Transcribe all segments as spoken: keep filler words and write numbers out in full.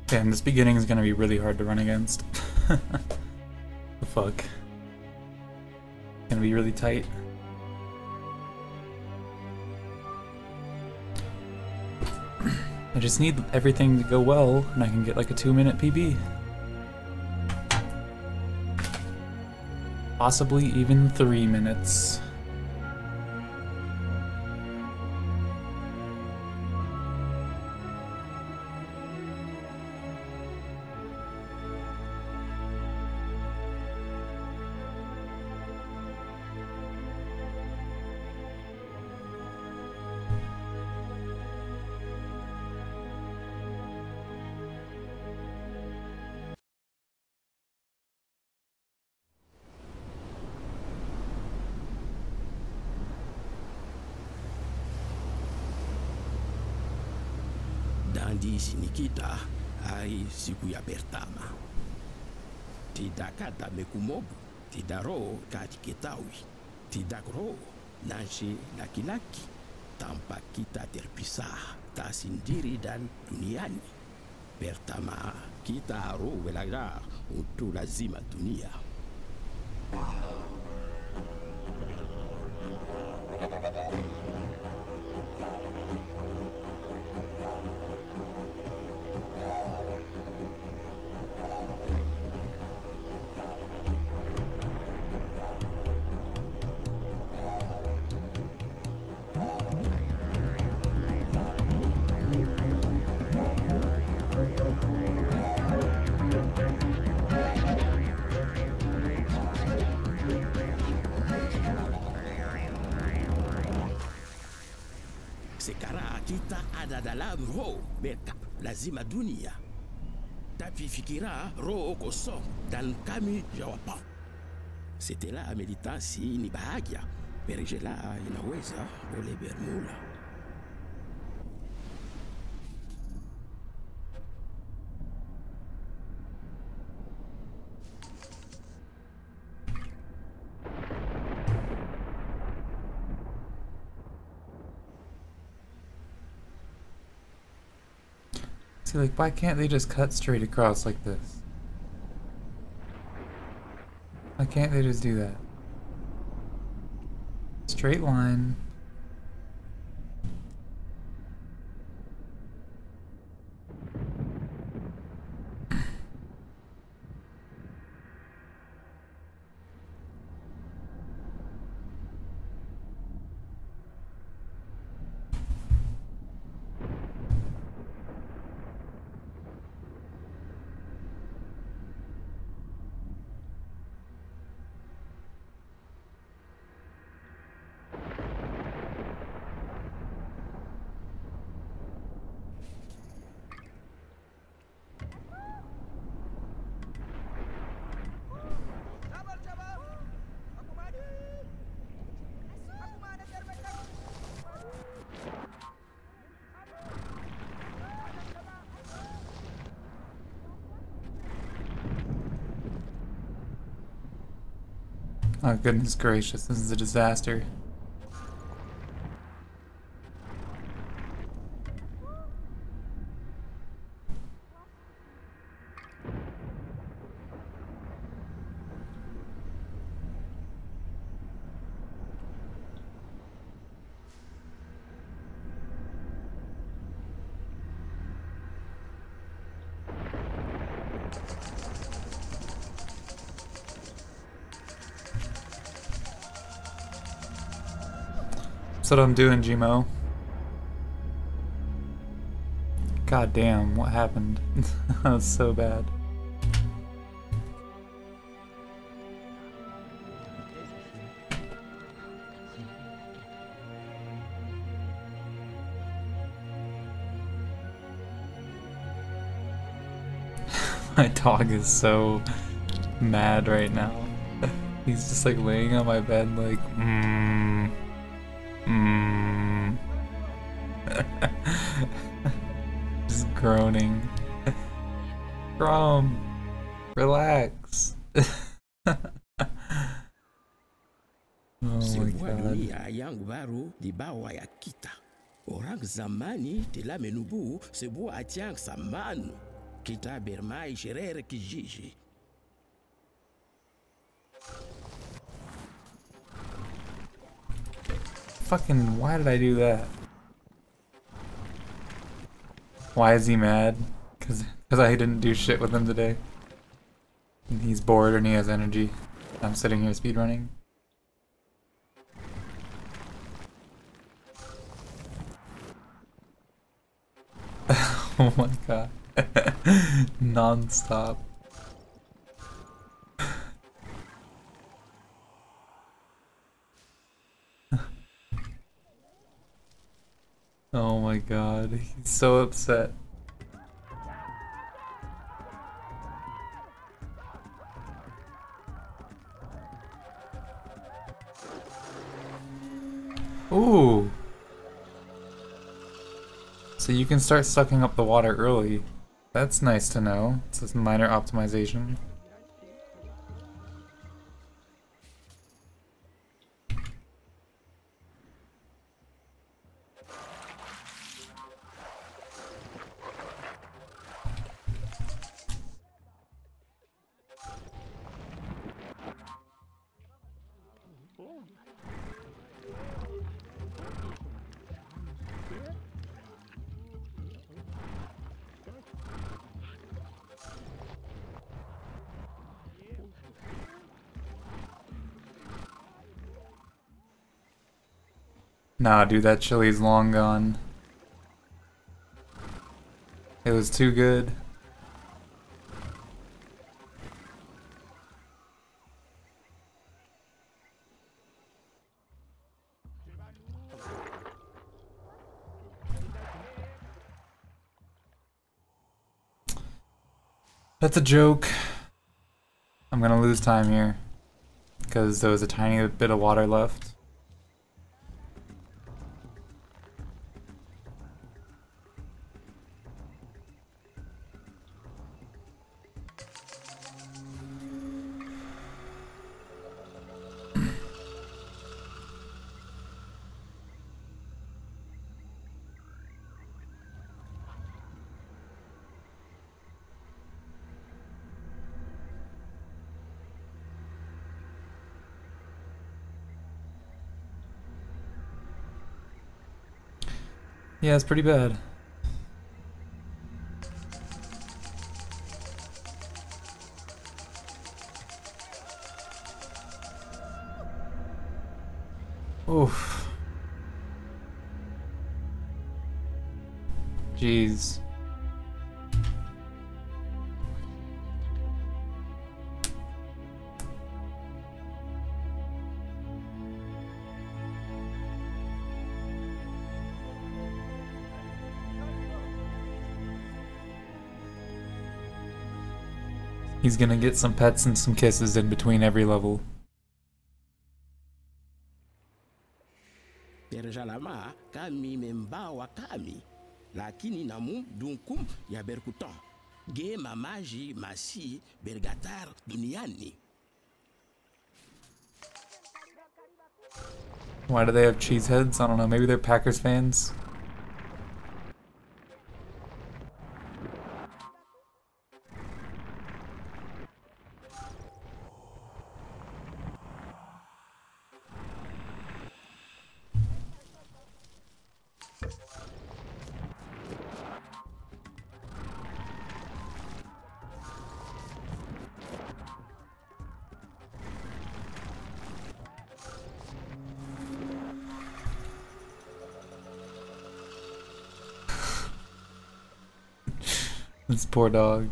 Damn, this beginning is gonna be really hard to run against. The fuck? Gonna be really tight. I just need everything to go well, and I can get like a two minute P B. Possibly even three minutes. Dandi si Nikita ay siku ya pertama. Tidak kata mekumobu, tidak roh kati ketahui, tidak roh nasi laki-laki tanpa kita terpisah tak sendiri dan duniani. Pertama kita roh belajar untuk lazima dunia. Sekarang kita ada dalam roh mereka lazima dunia. Tapi fikira roh kosong dan kami jawab. Setelah meditasi ini bahagia, berjelah inaweza boleh bermula. Like, why can't they just cut straight across like this? Why can't they just do that? Straight line. Oh goodness gracious, this is a disaster. That's what I'm doing, Gmo. God damn, what happened? That was so bad. My dog is so mad right now. He's just like laying on my bed like, mmm. Mmm. Just groaning. Chrome, relax. Oh my God. Yang baru di bawah ya kita. Orang zamani telah menubuh sebuah ajang samanu. Kita bermai xerere kijiji. Fucking, why did I do that? Why is he mad? Cause, cause I didn't do shit with him today. And he's bored and he has energy. I'm sitting here speedrunning. Oh my god. Non-stop. Oh my god, he's so upset. Ooh. So you can start sucking up the water early. That's nice to know. It's a minor optimization. Nah, dude, that chili's long gone. It was too good. That's a joke. I'm gonna lose time here because there was a tiny bit of water left. Yeah, it's pretty bad. Oof. Jeez. He's gonna get some pets and some kisses in between every level. Terjalama kami membawa kami, lakini namu dunkum ya berkutan. Ge mamaji masi bergatar duniani. Why do they have cheese heads? I don't know, maybe they're Packers fans? This poor dog.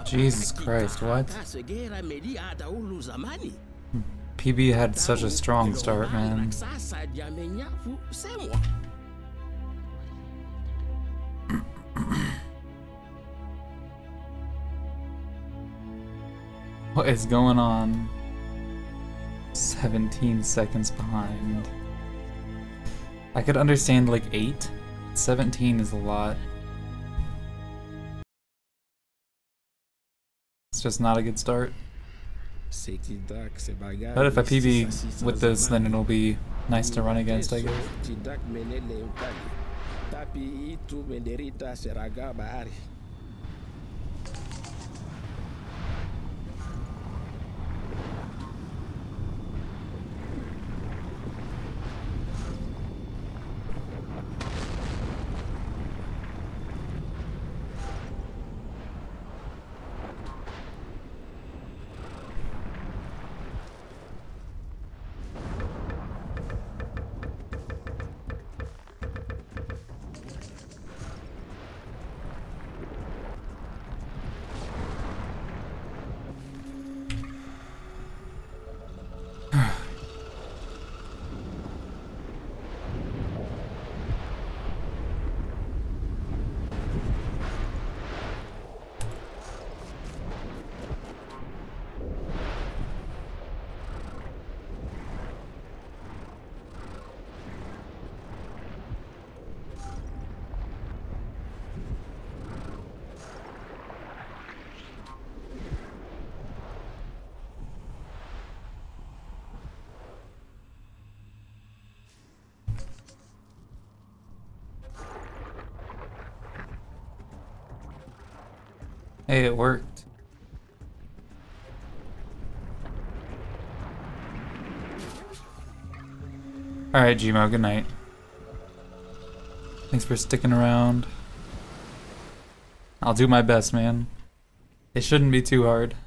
Jesus Christ, what? P B had such a strong start, man. What is going on? seventeen seconds behind. I could understand like eight. seventeen is a lot. It's just not a good start. But if I P B with this, then it'll be nice to run against, I guess. Hey, it worked. Alright, Gmo, good night. Thanks for sticking around. I'll do my best, man. It shouldn't be too hard.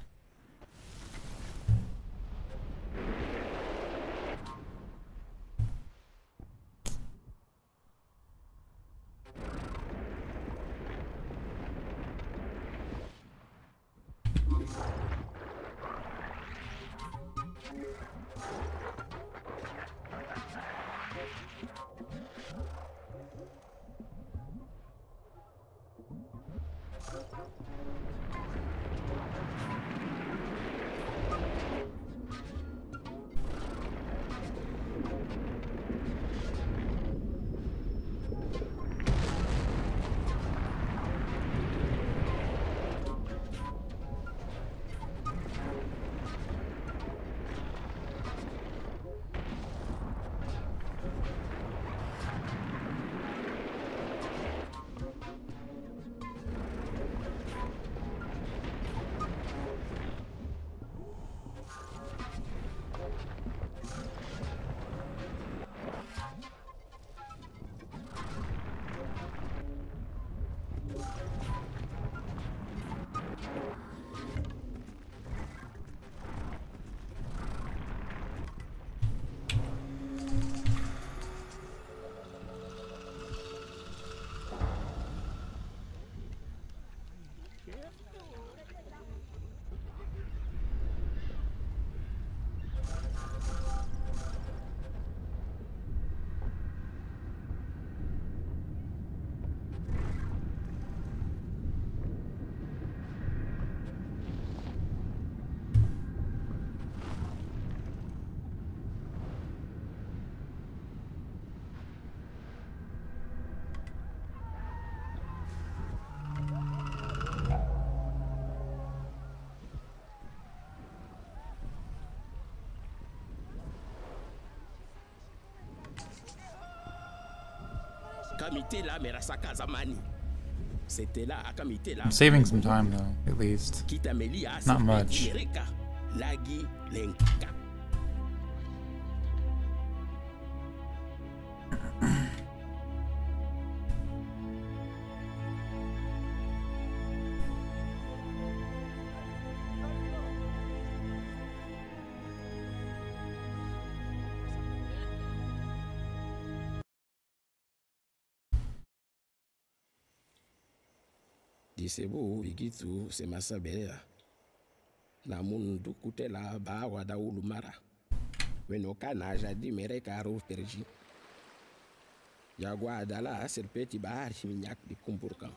I'm saving some time though, at least. Not much. Disebo begitu semasabea. Namun dukutela bawa daulu mara. Wenokana jadi mereka harus pergi. Jaguar adalah serpenti bahari minyak dikumpulkan.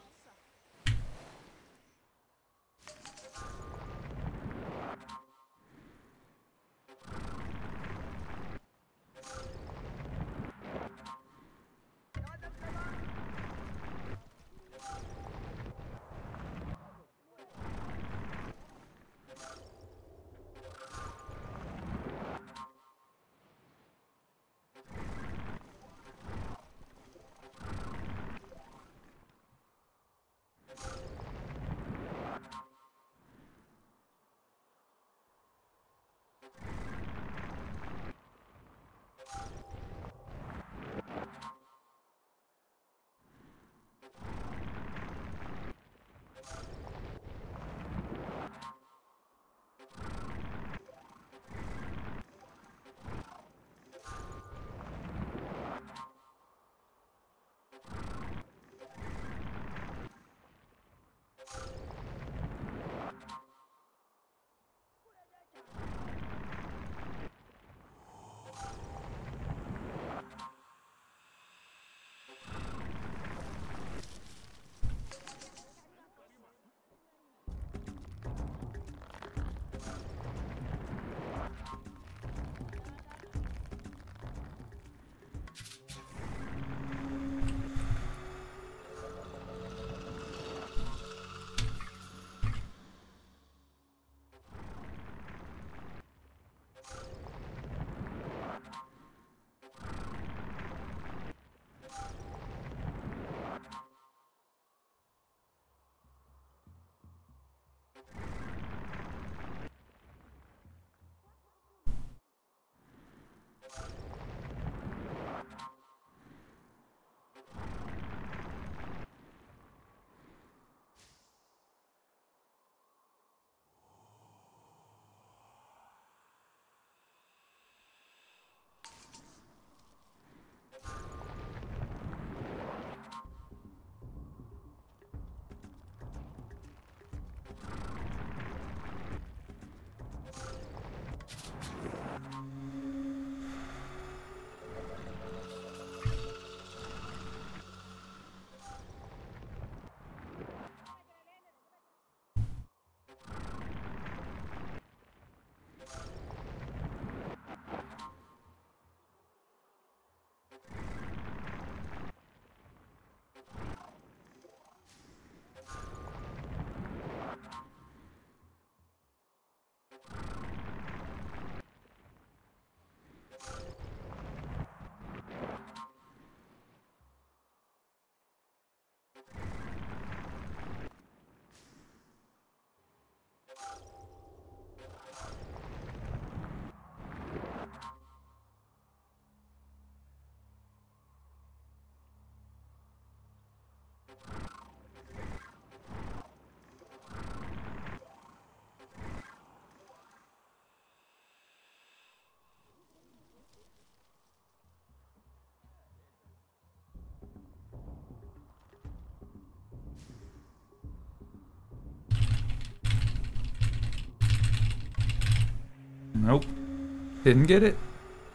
Nope. Didn't get it.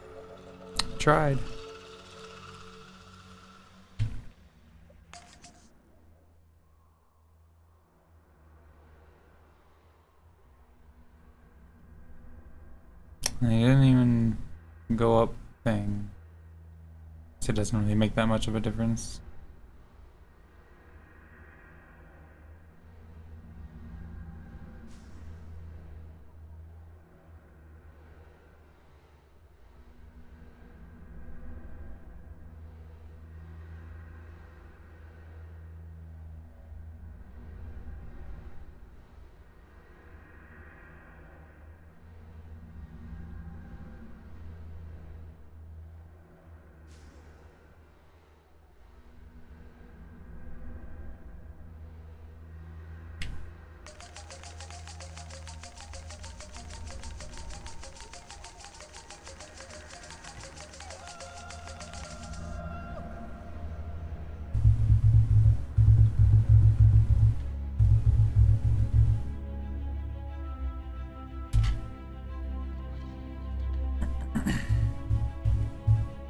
Tried. He didn't even go up thing. So it doesn't really make that much of a difference.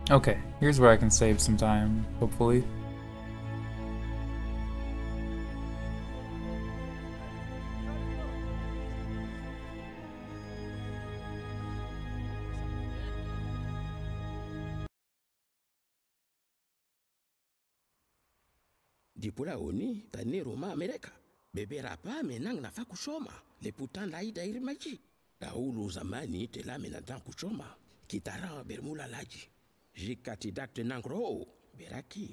Okay, here's where I can save some time, hopefully. Di pula oni tani Roma Amerika. Bebera pa menang nafa kusoma. Leputan laida irimaji. Daulu zamani tela menantang kusoma. Kitara bermula laji. Jika tidak tenang roh, beraki.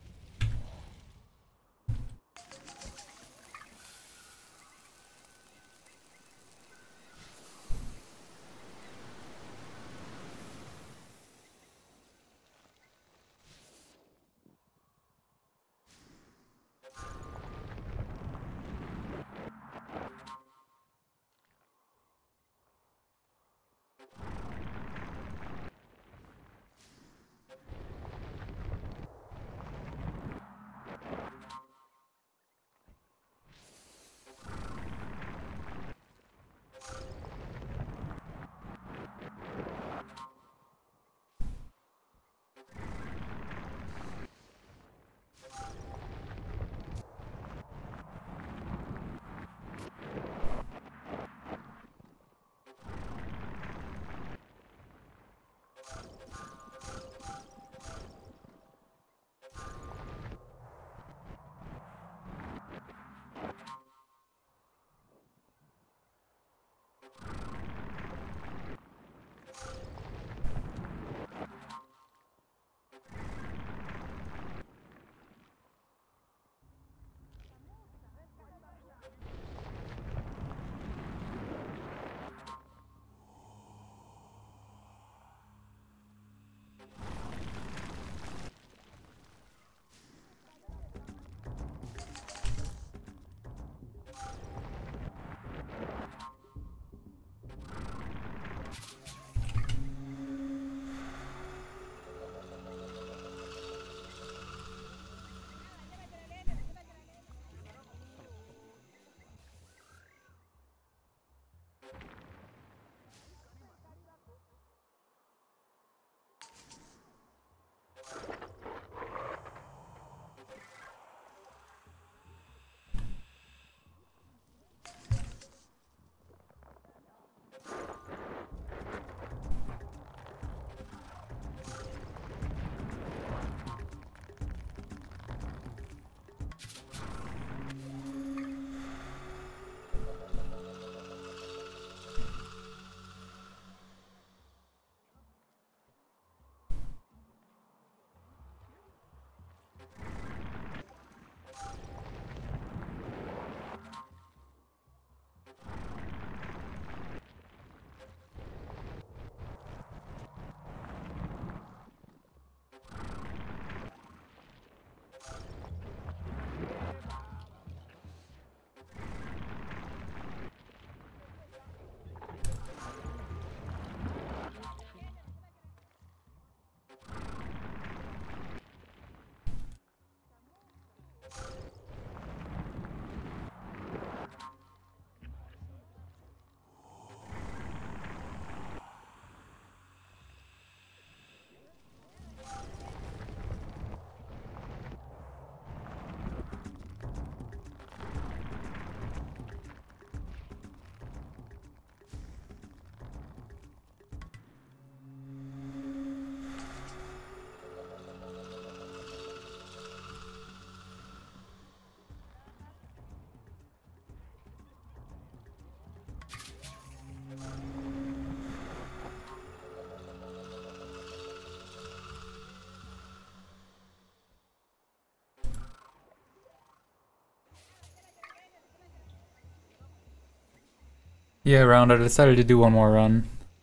Yeah, round, I decided to do one more run.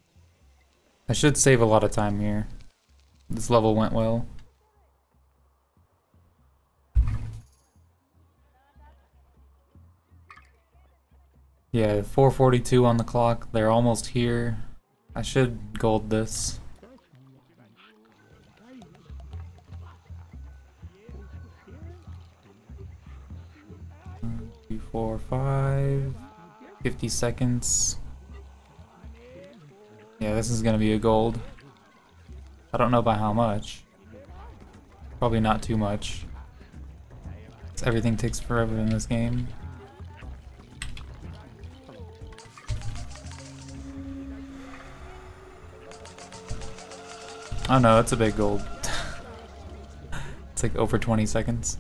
I should save a lot of time here. This level went well. Yeah, four forty-two on the clock. They're almost here. I should gold this. One, two, four, five. fifty seconds. Yeah, this is gonna be a gold. I don't know by how much. Probably not too much. Everything takes forever in this game. Oh no, it's a big gold. It's like over twenty seconds.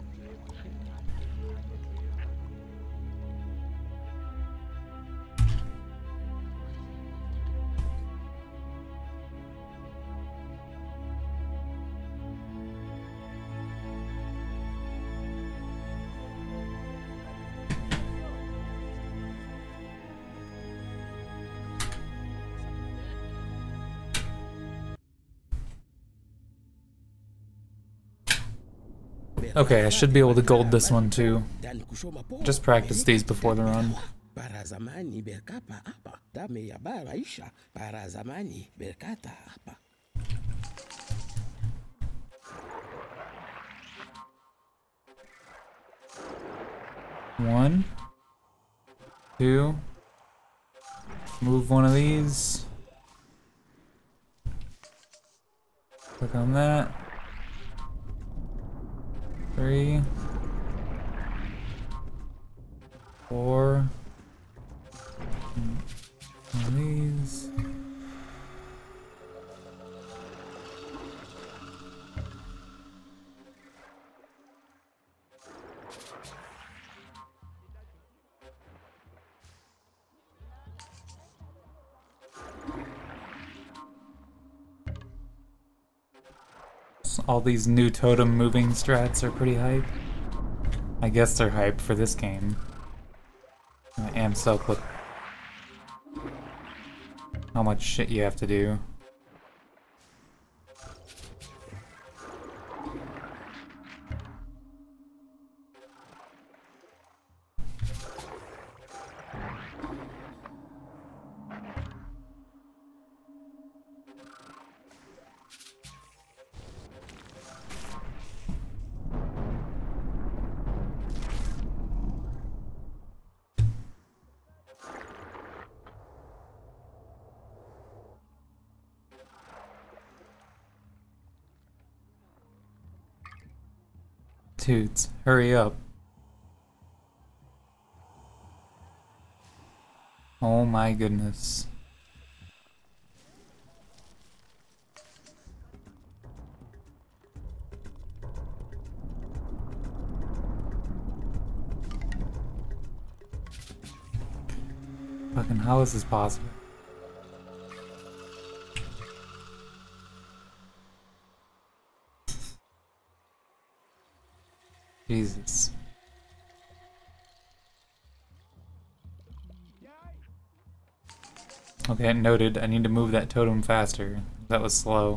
Okay, I should be able to gold this one too. Just practice these before the run. One, two, move one of these. Click on that. Three, four, one of these. All these new totem moving strats are pretty hype. I guess they're hype for this game. I am stuck with how much shit you have to do. Dudes, hurry up. Oh my goodness. Fucking how is this possible? Jesus. Okay, noted. I need to move that totem faster. That was slow.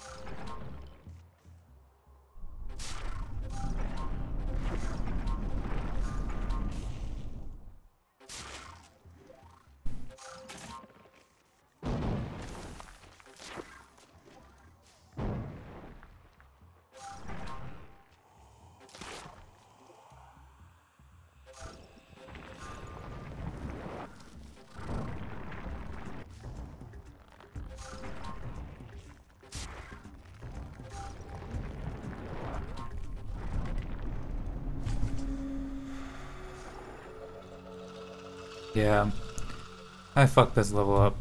Yeah, I fucked this level up.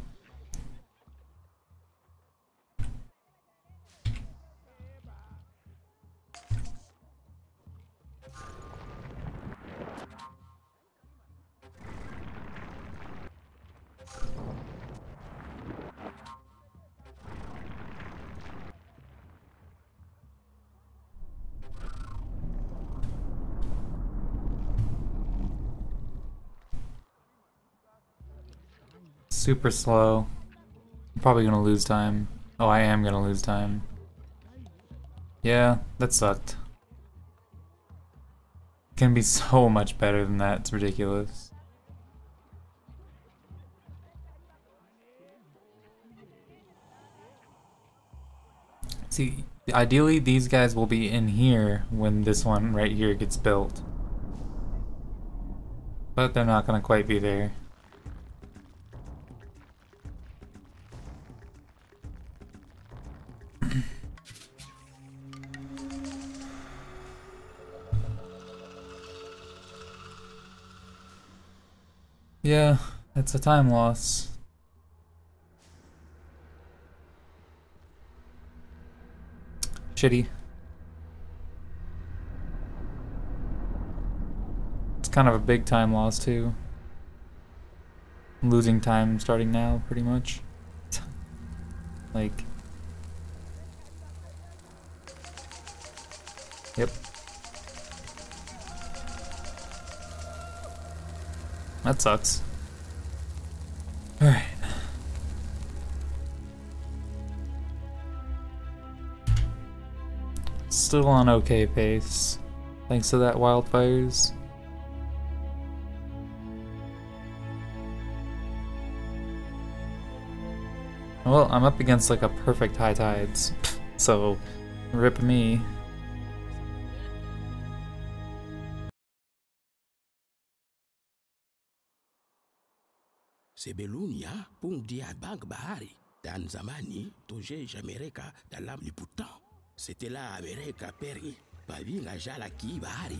Super slow. I'm probably gonna lose time. Oh, I am gonna lose time. Yeah, that sucked. Can be so much better than that, it's ridiculous. See, ideally these guys will be in here when this one right here gets built. But they're not gonna quite be there. Yeah, it's a time loss. Shitty. It's kind of a big time loss too. I'm losing time starting now, pretty much. Like... Yep. That sucks. Alright. Still on okay pace, thanks to that wildfires. Well, I'm up against like a perfect high tides, so rip me. Sebelunya pun dia bang bahari dan zamani toje Amerika dalam liputan. Setelah Amerika pergi, babi ngajak lagi bahari.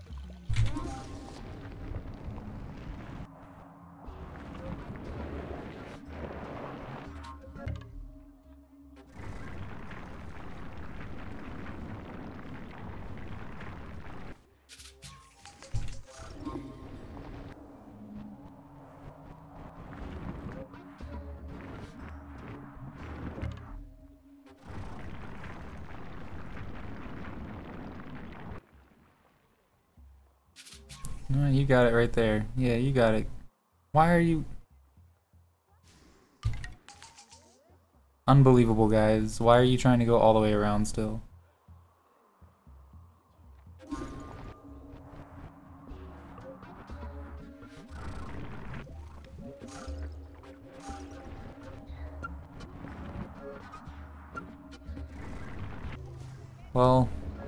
No, you got it right there. Yeah, you got it. Why are you... Unbelievable, guys. Why are you trying to go all the way around still? Well...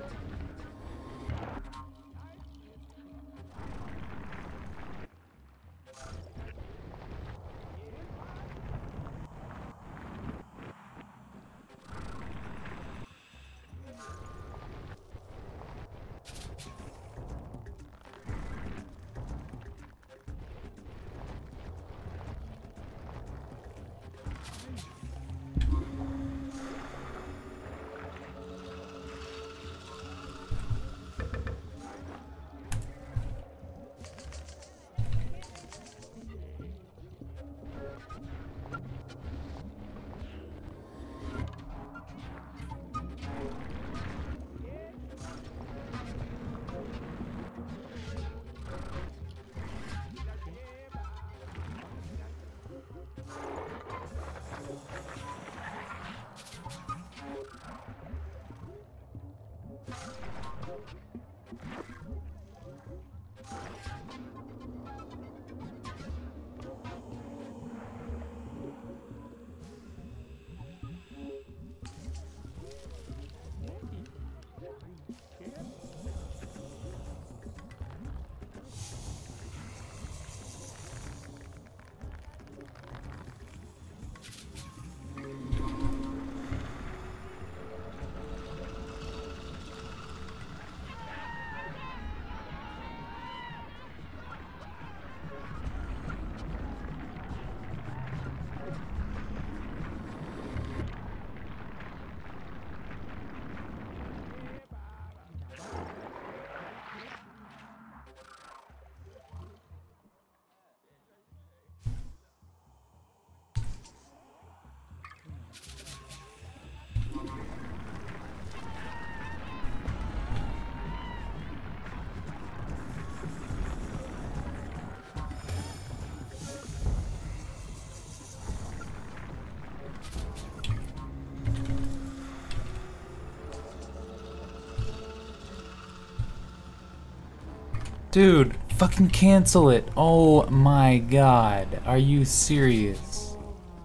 Dude, fucking cancel it. Oh my god. Are you serious?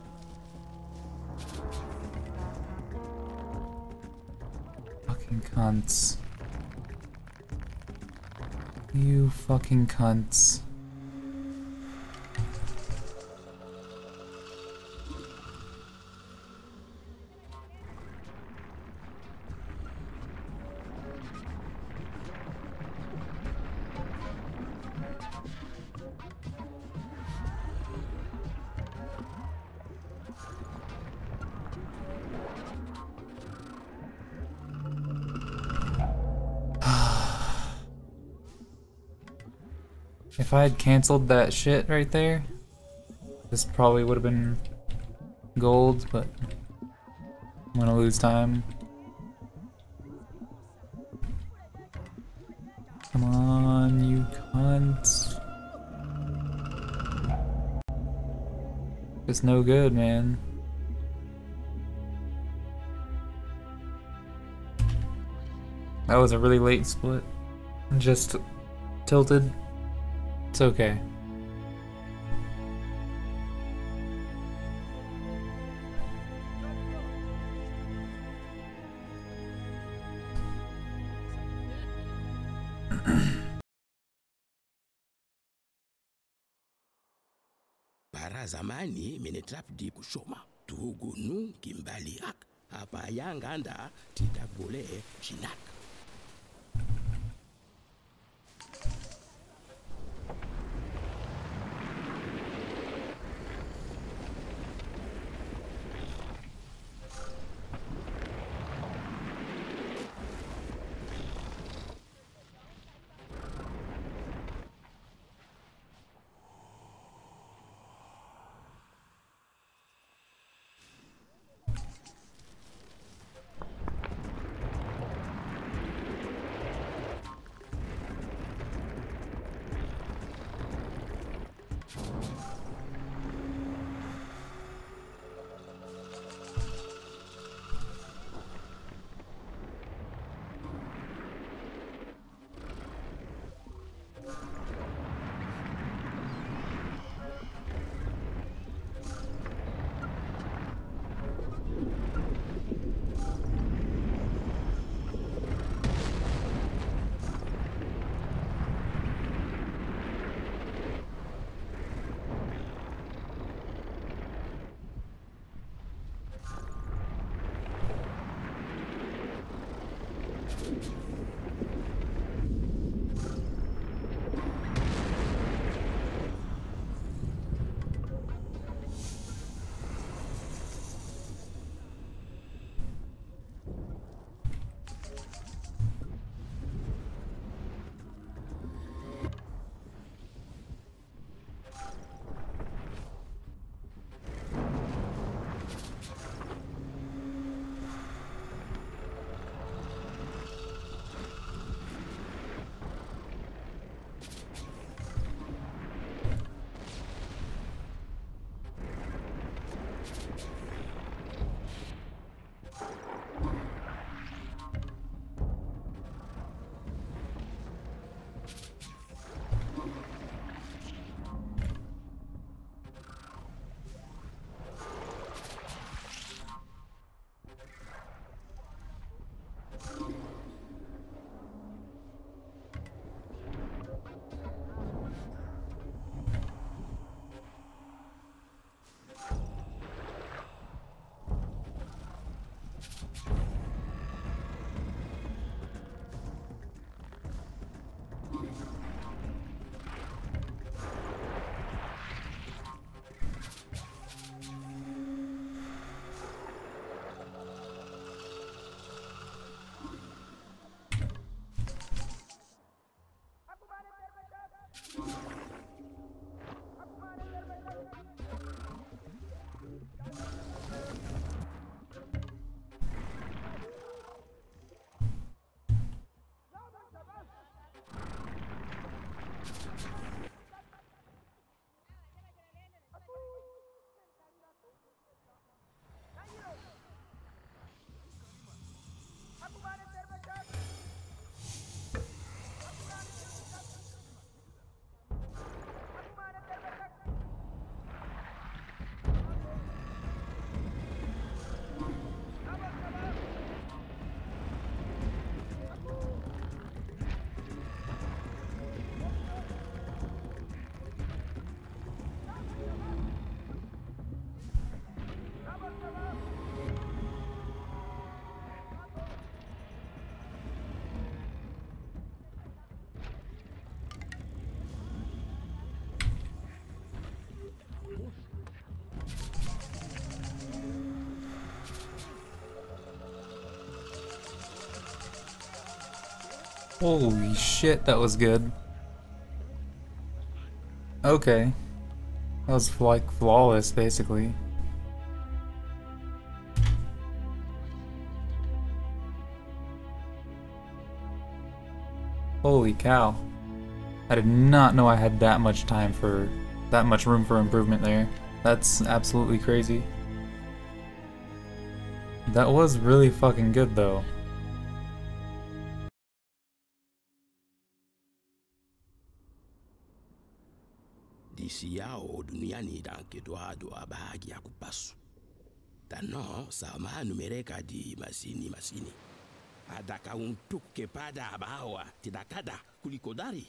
Fucking cunts. You fucking cunts. If I had canceled that shit right there, this probably would have been gold, but I'm gonna lose time. Come on, you cunts. It's no good, man. That was a really late split. Just tilted. It's okay. Para zamani menetrap di kusoma tugu nu kimbali hak apa yang anda tidak boleh jinak. Holy shit, that was good. Okay. That was like flawless, basically. Holy cow. I did not know I had that much time for, that much room for improvement there. That's absolutely crazy. That was really fucking good though. Di siao duniani dan kedua-dua bahagia kupasu. Tano sama numereka di masini-masini. Adakah untuk kepada bahwa tidak ada kuliko dari?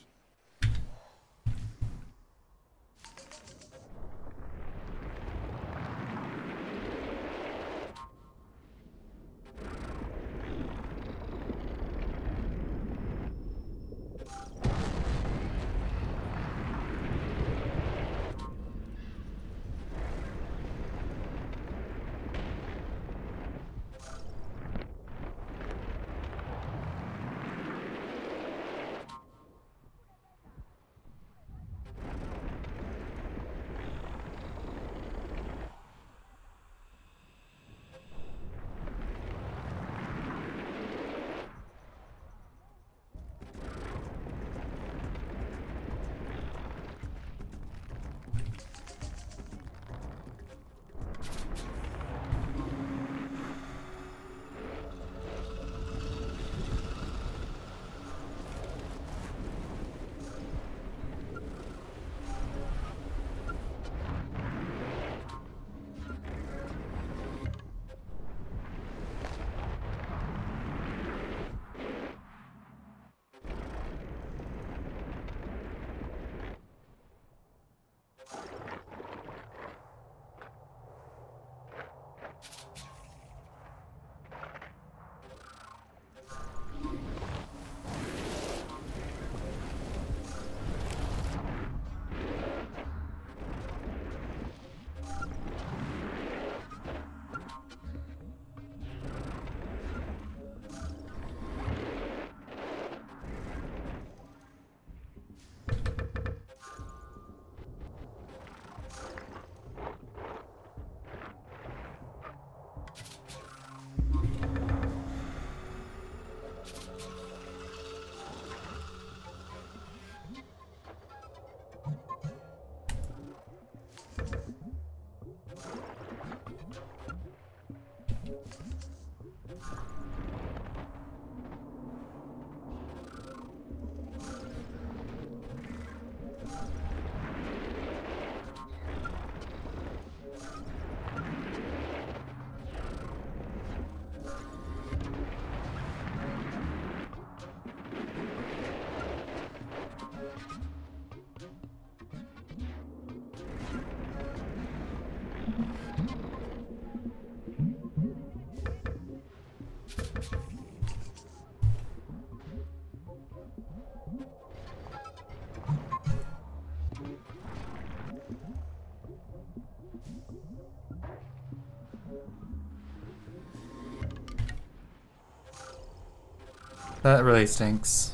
That really stinks.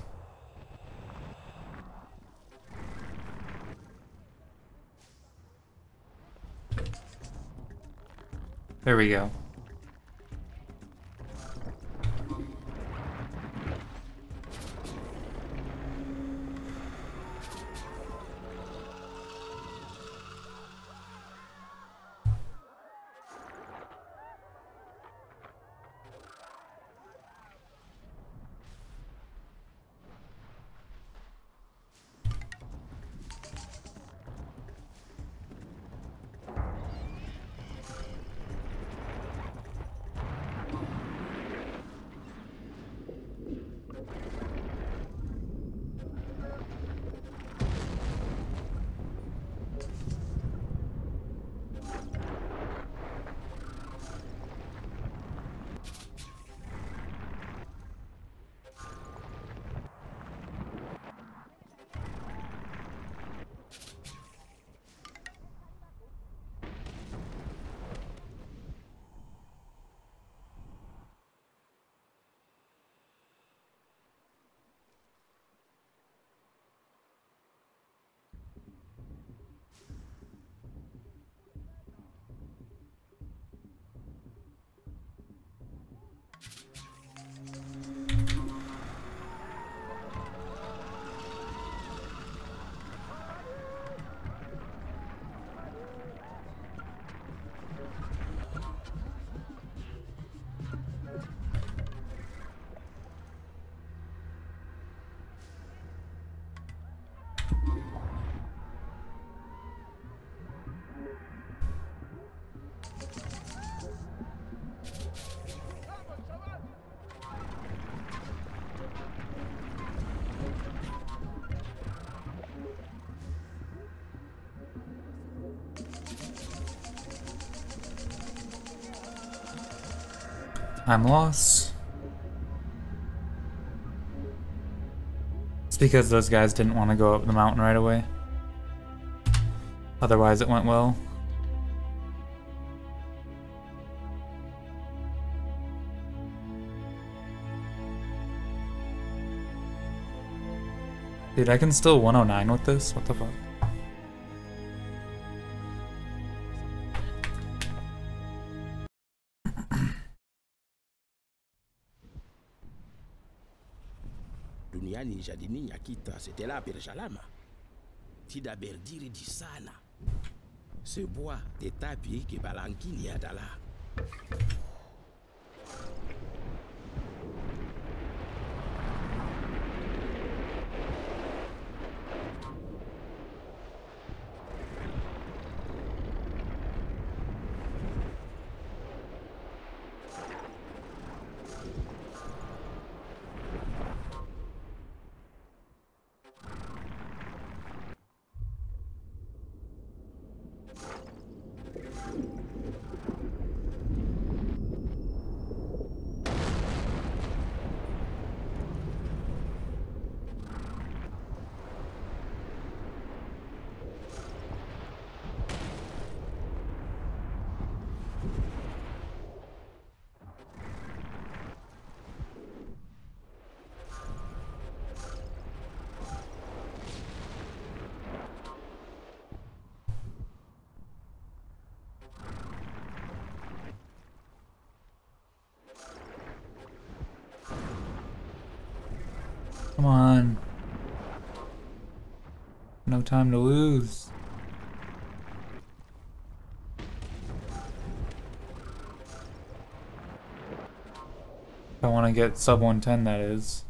There we go. I'm lost. It's because those guys didn't want to go up the mountain right away. Otherwise it went well. Dude, I can still one oh nine with this? What the fuck? Duniani jadininha kita setelah berjalama. Tidak berdiri di sana. Sebuah tetapi kebalangkini adalah Come on. No time to lose. If I want to get sub one ten, that is.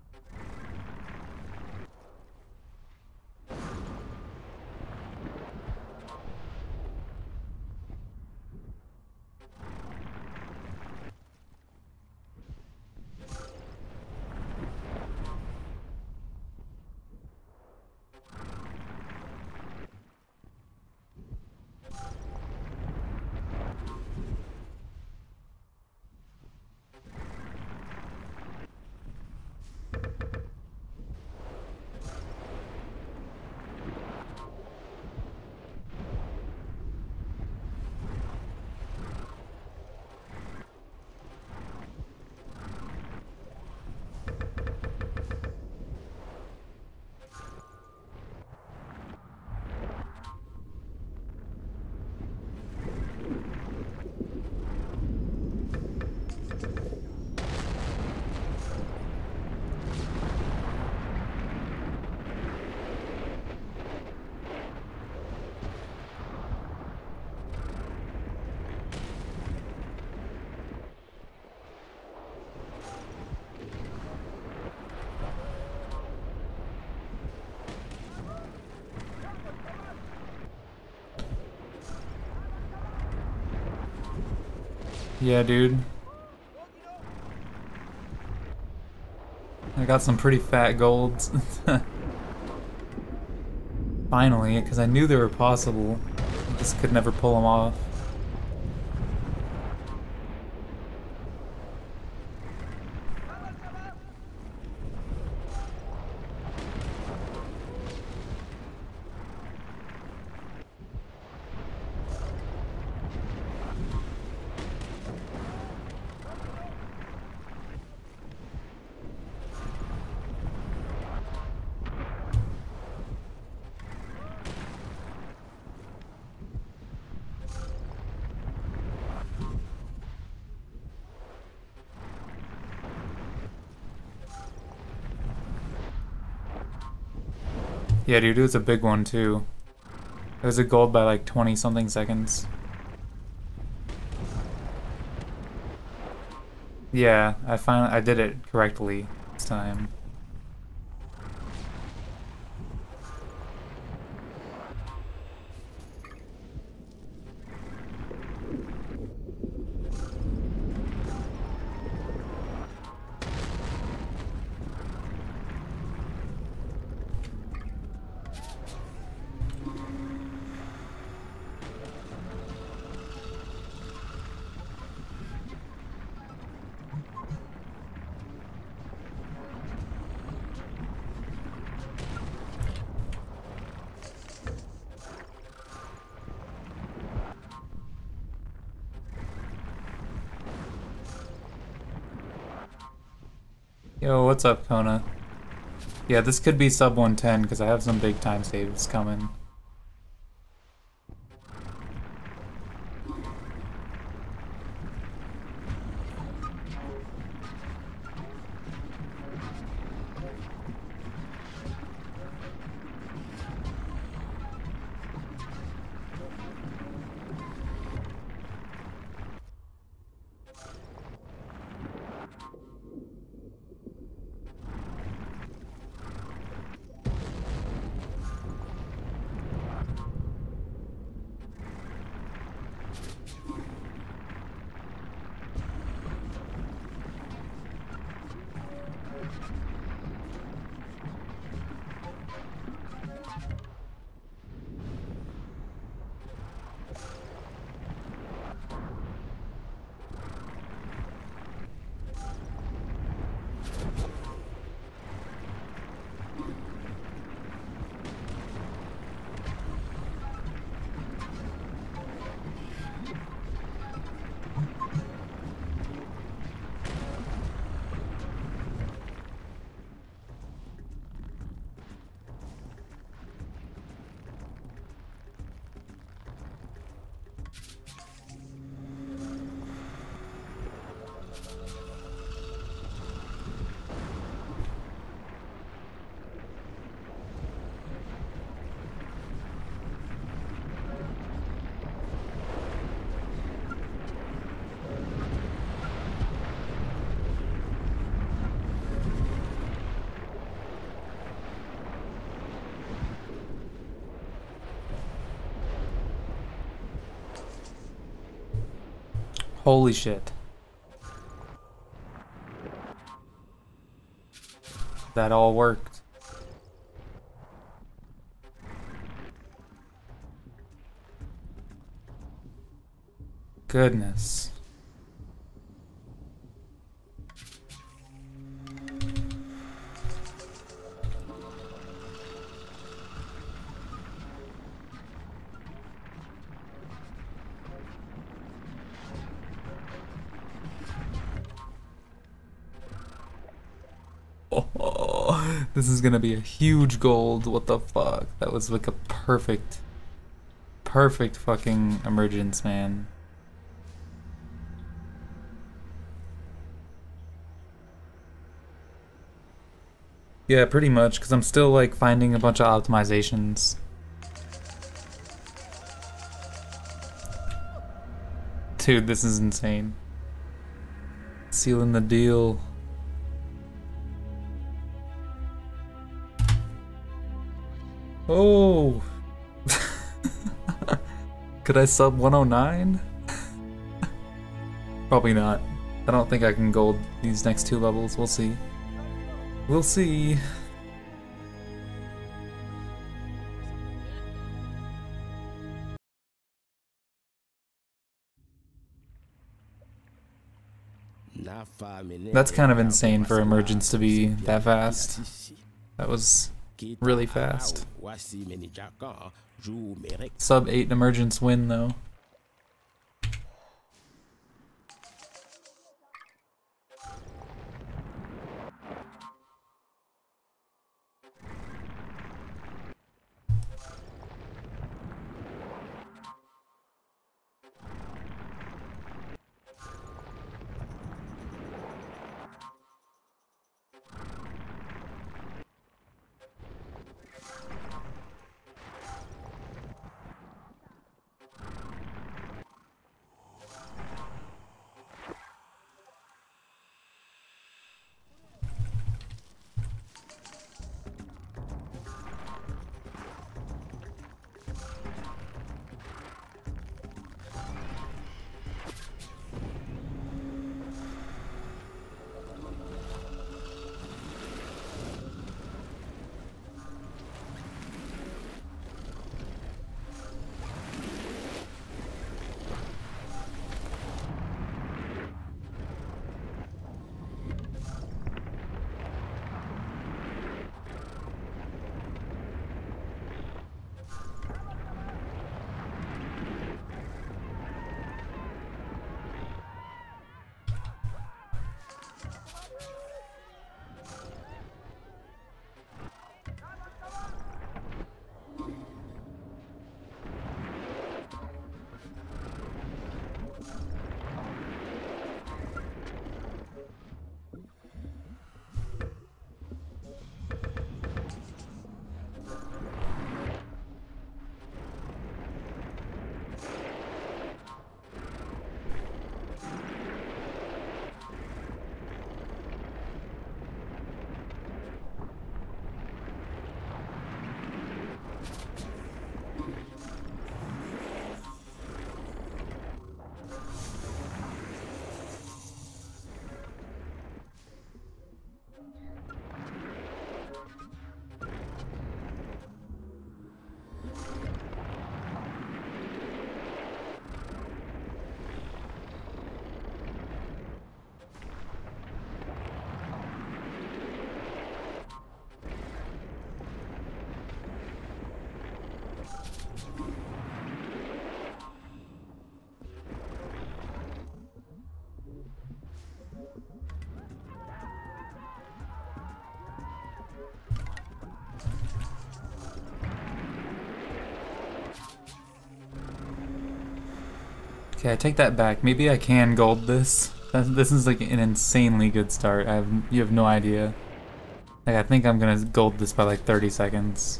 Yeah, dude. I got some pretty fat golds. Finally, because I knew they were possible. I just could never pull them off. Yeah, dude, it was a big one too. It was a gold by like twenty something seconds. Yeah, I finally I did it correctly this time. Yo, what's up, Kona? Yeah, this could be sub one ten because I have some big time saves coming. Holy shit. That all worked. Goodness. Oh, this is gonna be a huge gold. What the fuck? That was like a perfect, perfect fucking emergence, man. Yeah, pretty much, because I'm still like finding a bunch of optimizations. Dude, this is insane. Sealing the deal. Oh! Could I sub one oh nine? Probably not. I don't think I can gold these next two levels. We'll see. We'll see. That's kind of insane for emergence to be that fast. That was really fast. Sub eight emergence win though. Okay, I take that back. Maybe I can gold this. This is like an insanely good start. I have, you have no idea. Like, I think I'm gonna gold this by like thirty seconds.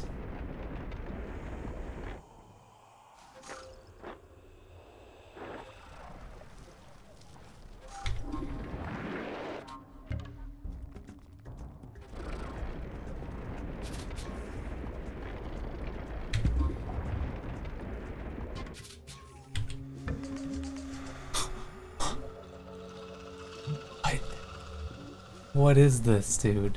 What is this, dude?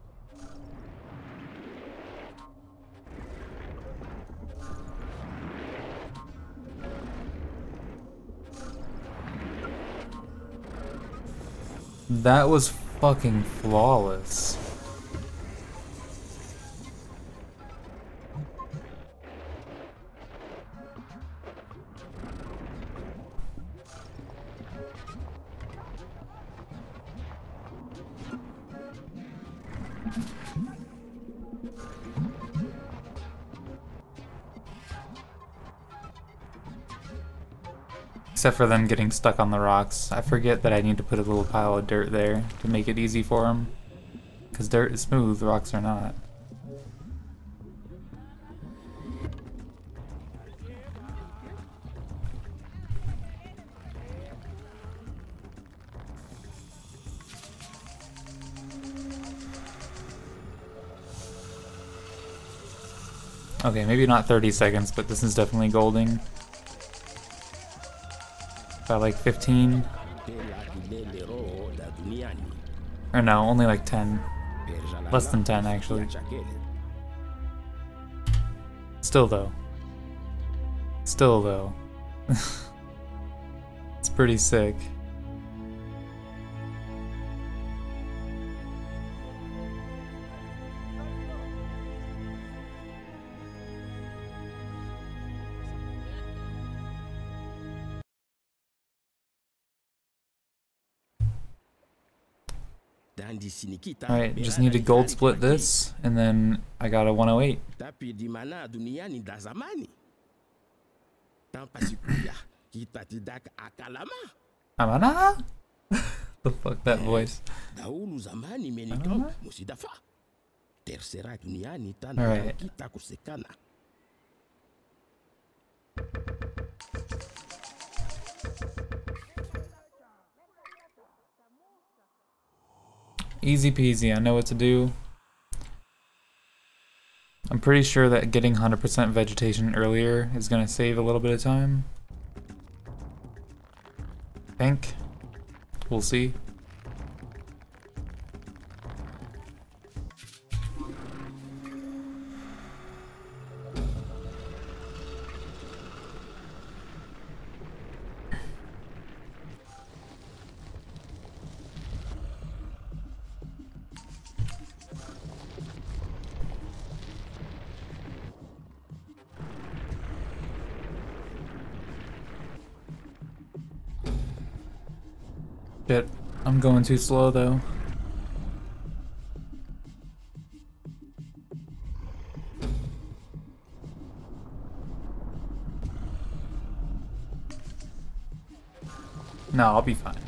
That was fucking flawless. Except for them getting stuck on the rocks. I forget that I need to put a little pile of dirt there to make it easy for them. Because dirt is smooth, rocks are not. Okay, maybe not thirty seconds, but this is definitely golding. By like fifteen. Or no, only like ten. Less than ten, actually. Still though. Still though. It's pretty sick. Alright, just need to gold split this, and then I got a one oh eight. Amana? The fuck that voice. Alright. Easy peasy, I know what to do. I'm pretty sure that getting one hundred percent vegetation earlier is going to save a little bit of time. I think. We'll see. Shit, I'm going too slow though. No, I'll be fine.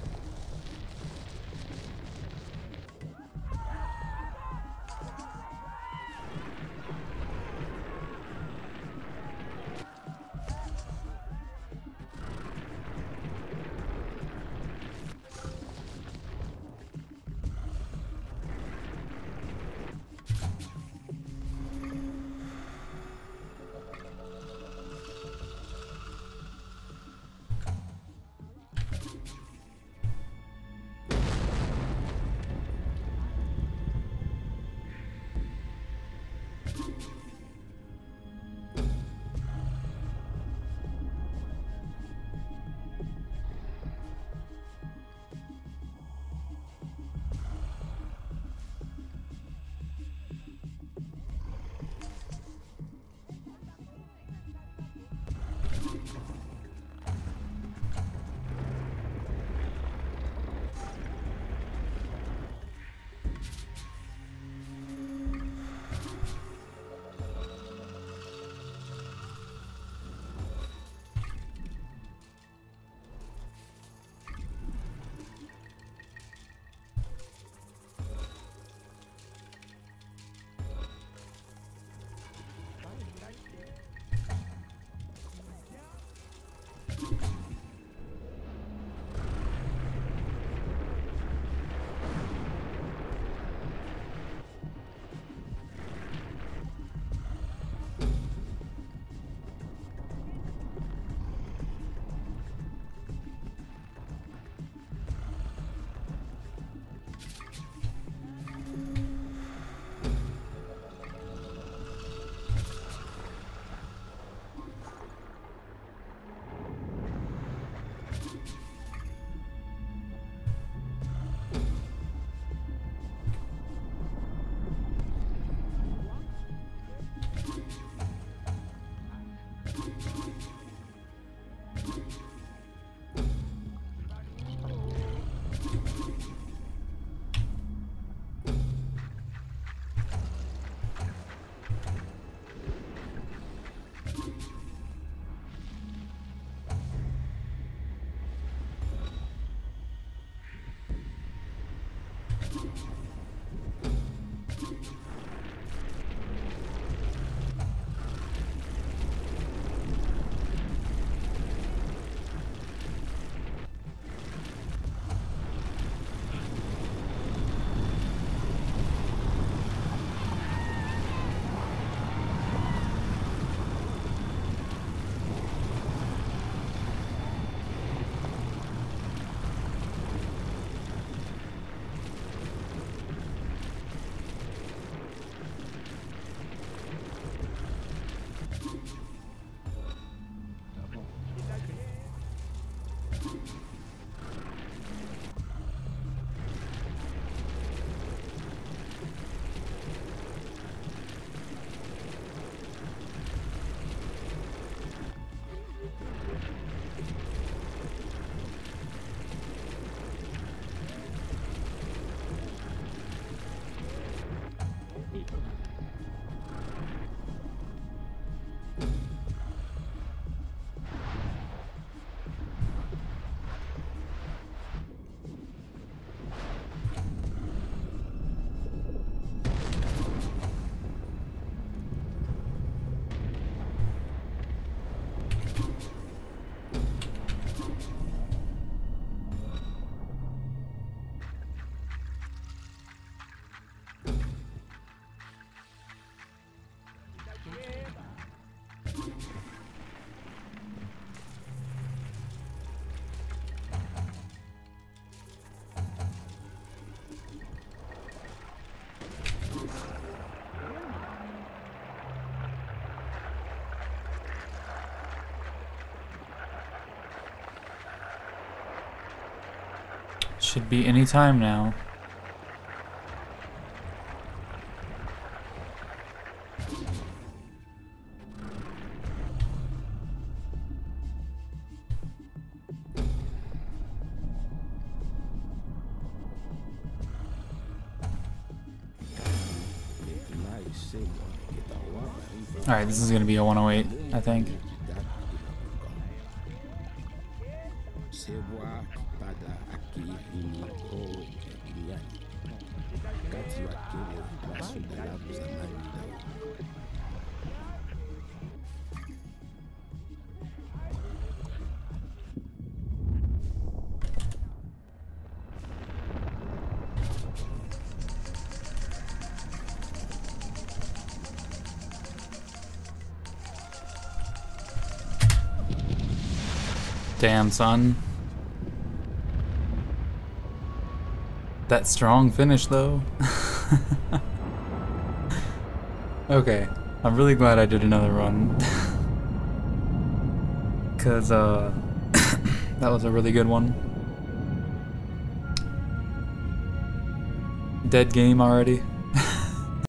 Should be any time now. Alright, this is gonna be a one oh eight, I think. Damn, son. That strong finish, though. Okay, I'm really glad I did another run. Cause, uh, that was a really good one. Dead game already.